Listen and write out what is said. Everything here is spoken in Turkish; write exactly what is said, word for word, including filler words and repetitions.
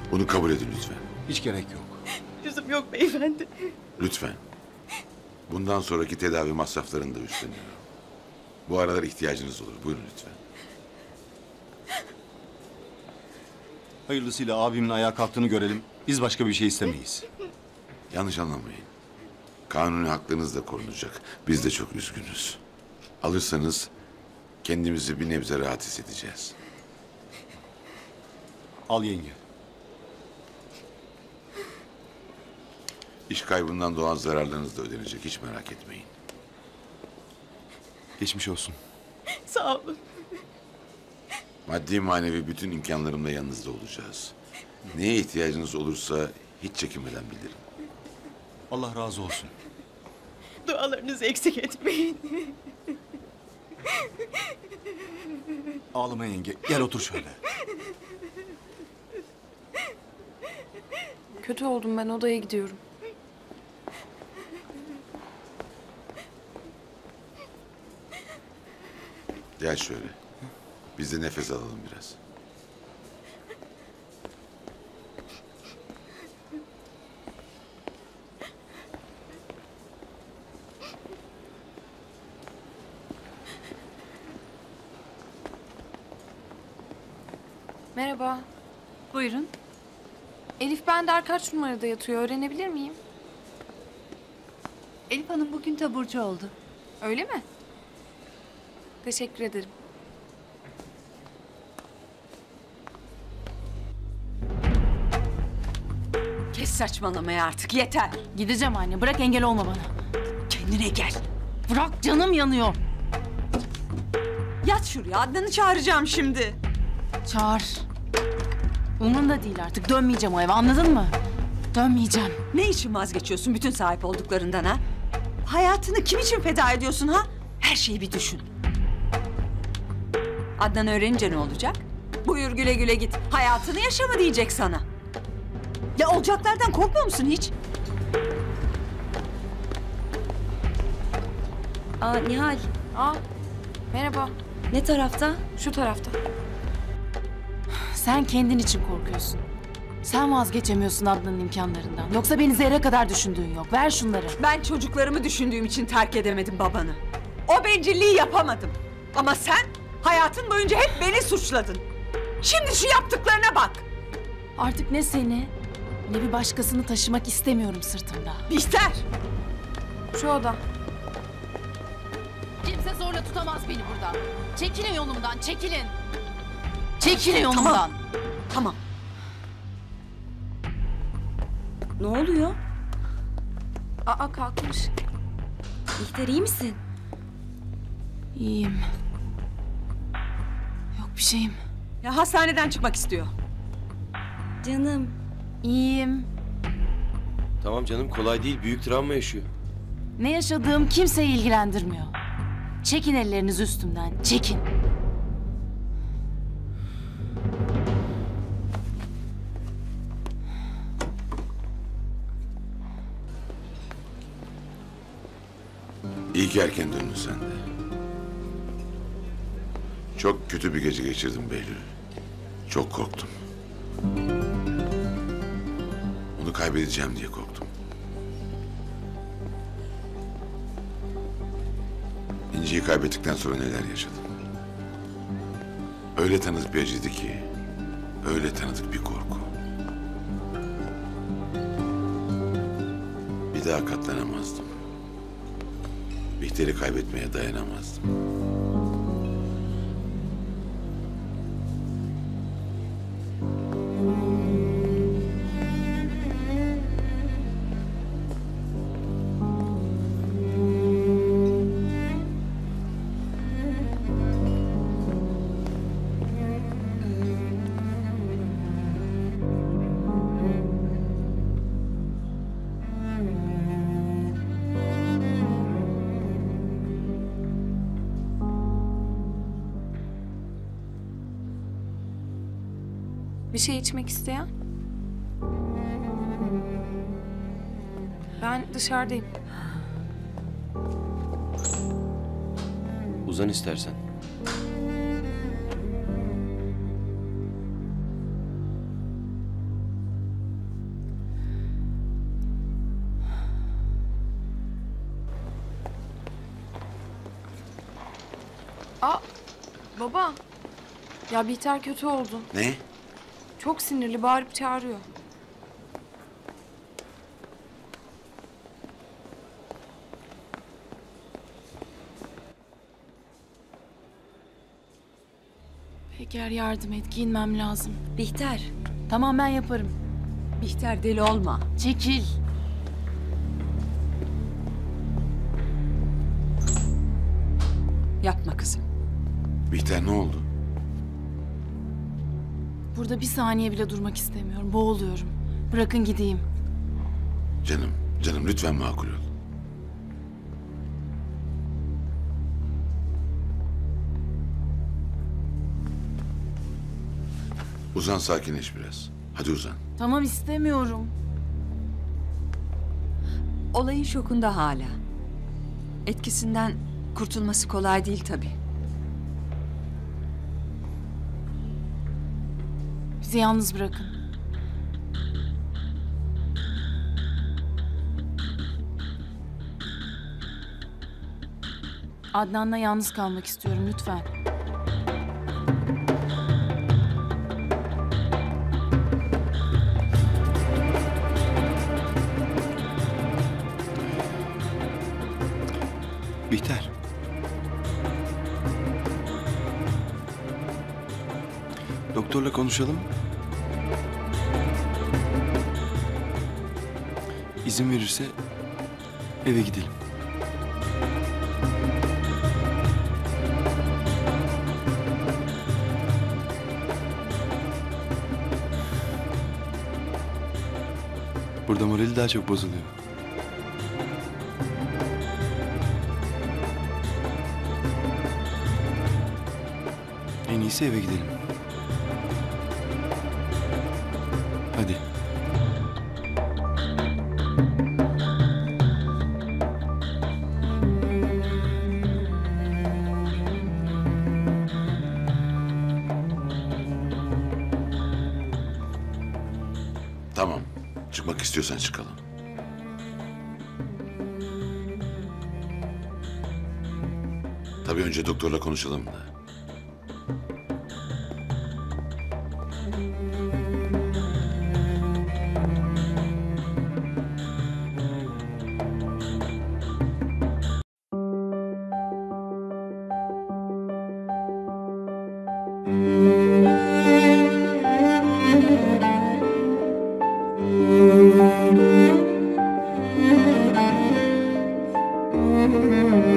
Bunu kabul edin lütfen. Hiç gerek yok. Lüzum yok beyefendi. Lütfen. Bundan sonraki tedavi masraflarını da üstleniyorum. Bu aralar ihtiyacınız olur. Buyurun lütfen. Hayırlısıyla abimin ayağa kalktığını görelim. Biz başka bir şey istemeyiz. Yanlış anlamayın. Kanuni hakkınız da korunacak. Biz de çok üzgünüz. Alırsanız kendimizi bir nebze rahat hissedeceğiz. Al yenge. İş kaybından doğan zararlarınız da ödenecek. Hiç merak etmeyin. Geçmiş olsun. Sağ olun. Maddi manevi bütün imkanlarımla yanınızda olacağız. Neye ihtiyacınız olursa hiç çekinmeden bildirin. Allah razı olsun. Dualarınızı eksik etmeyin. Ağlama yenge. Gel otur şöyle. Kötü oldum, ben odaya gidiyorum. Gel şöyle. Biz de nefes alalım biraz. Merhaba. Buyurun. Elif Bender kaç numarada yatıyor, öğrenebilir miyim? Elif Hanım bugün taburcu oldu. Öyle mi? Teşekkür ederim. Kes saçmalamayı artık, yeter. Gideceğim anne, bırak engel olma bana. Kendine gel. Bırak, canım yanıyor. Yat şuraya, Adnan'ı çağıracağım şimdi. Çağır. Umurumda değil artık, dönmeyeceğim o eve, anladın mı? Dönmeyeceğim. Ne için vazgeçiyorsun bütün sahip olduklarından ha? Hayatını kim için feda ediyorsun ha? Her şeyi bir düşün. Adnan öğrenince ne olacak? Buyur güle güle git. Hayatını yaşa mı diyecek sana? Ya olacaklardan korkmuyor musun hiç? Aa Nihal, Aa, merhaba. ne tarafta? Şu tarafta. Sen kendin için korkuyorsun. Sen vazgeçemiyorsun Adnan'ın imkanlarından. Yoksa beni zerre kadar düşündüğün yok. Ver şunları. Ben çocuklarımı düşündüğüm için terk edemedim babanı. O bencilliği yapamadım. Ama sen hayatın boyunca hep beni suçladın. Şimdi şu yaptıklarına bak. Artık ne seni ne bir başkasını taşımak istemiyorum sırtımda. Bihter. Şu oda. Kimse zorla tutamaz beni buradan. Çekilin yolumdan, çekilin. Çekilin yolumdan. Tamam. Tamam. Ne oluyor? Aa, kalkmış. Bihter iyi misin? İyiyim. Yok bir şeyim. Ya hastaneden çıkmak istiyor. Canım. İyiyim. Tamam canım, kolay değil. Büyük travma yaşıyor. Ne yaşadığım kimseyi ilgilendirmiyor. Çekin ellerinizi üstümden, çekin. İyi ki erken döndün sen de. Çok kötü bir gece geçirdim Behlül. Çok korktum. Onu kaybedeceğim diye korktum. İnci'yi kaybettikten sonra neler yaşadım. Öyle tanıdık bir acıydı ki, öyle tanıdık bir korku. Bir daha katlanamazdım. Bihter'i kaybetmeye dayanamazdım. Bir şey içmek isteyen? Ben dışarıdayım. Uzan istersen. Aa, baba. Ya Bihter kötü oldu. Ne? Çok sinirli, bağırıp çağırıyor. Peker yardım et, giyinmem lazım. Bihter. Tamam ben yaparım. Bihter deli olma. Çekil. Yapma kızım. Bihter ne oldu? Burada bir saniye bile durmak istemiyorum. Boğuluyorum. Bırakın gideyim. Canım, canım lütfen makul ol. Uzan, sakinleş biraz. Hadi uzan. Tamam istemiyorum. Olayın şokunda hala. Etkisinden kurtulması kolay değil tabii. Bizi yalnız bırakın. Adnan'la yalnız kalmak istiyorum lütfen. Bihter. Doktorla konuşalım. İzin verirse eve gidelim. Burada morali daha çok bozuluyor. En iyisi eve gidelim. Hadi. Tamam. Çıkmak istiyorsan çıkalım. Tabii önce doktorla konuşalım da. Müzik